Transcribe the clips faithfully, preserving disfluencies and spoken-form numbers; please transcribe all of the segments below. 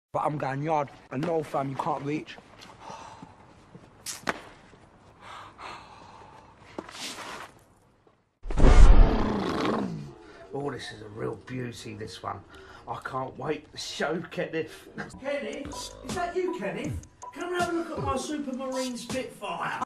But I'm going yard, and no fam, you can't reach. Oh, this is a real beauty, this one. I can't wait to show Kenneth. Kenneth? Is that you, Kenneth? Come and have a look at my Supermarine Spitfire.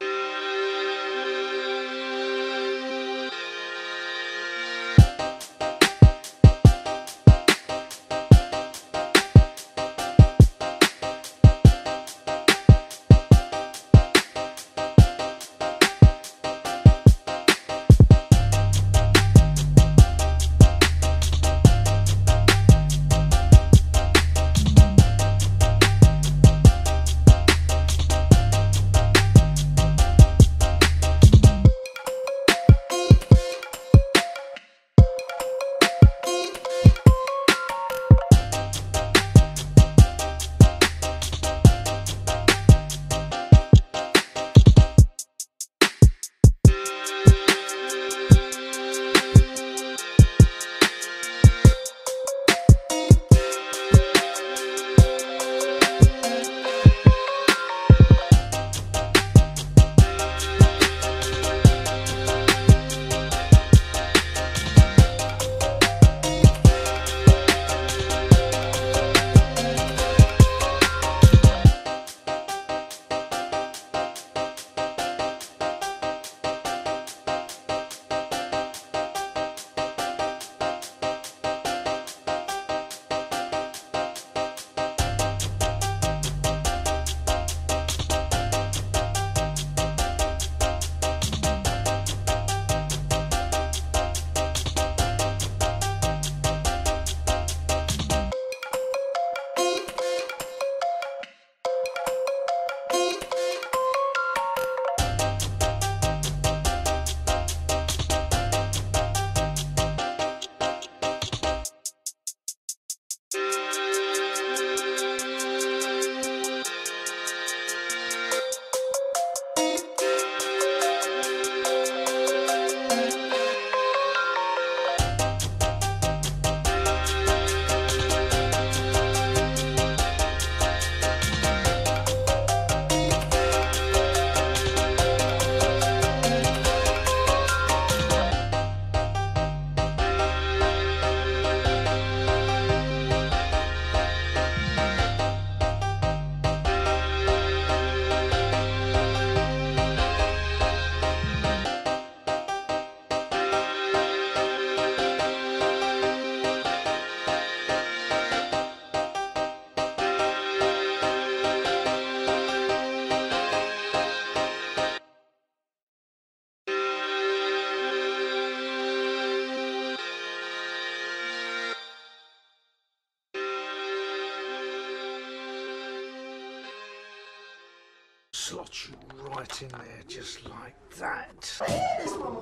Slot you right in there, just like that.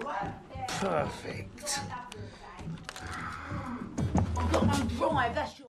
Perfect. I've got no drive, that's your...